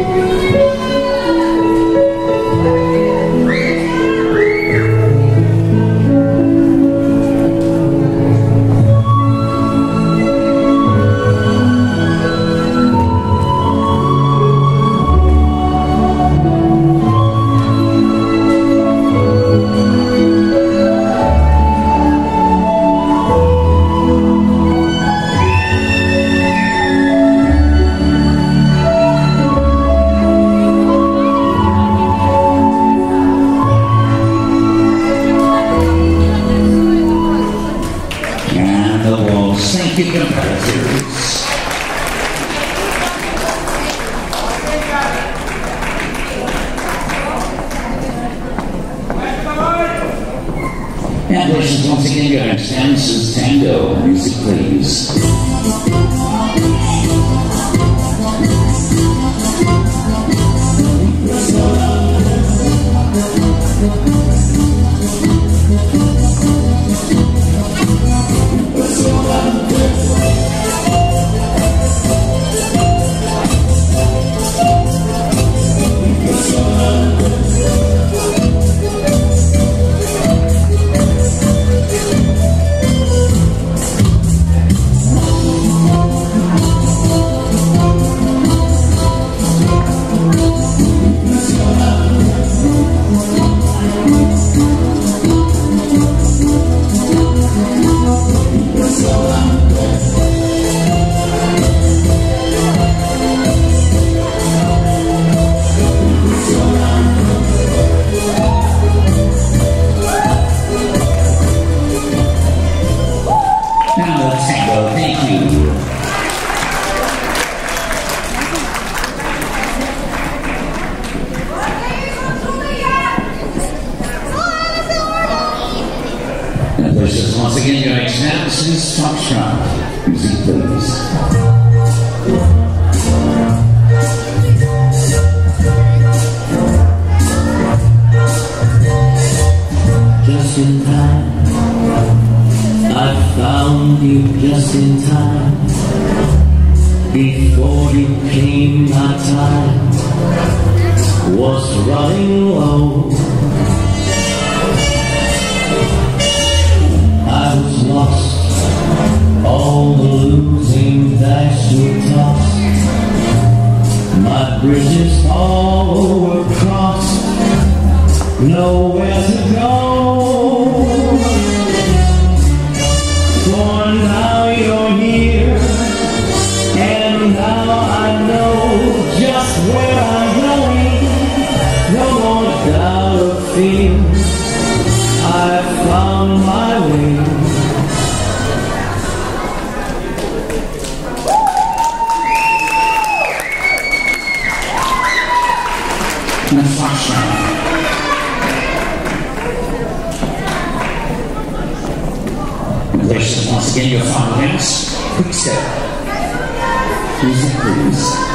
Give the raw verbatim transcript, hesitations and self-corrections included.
Thank you, competitors. And this is once again your next Dances Tango. Music, please. Now let's tango. Thank you. And this is once again your next Dances Foxtrot. Music, please. Just in time, I found you just in time. Before you came, my time was running low. I was lost, all the losing dice you tossed. My bridges all were crossed, nowhere to go. For now you're here, and now I know just where I'm going. No more doubt or fear, I found my way. And a Foxtrot. This is once again your final dance. Quick step. Music, please.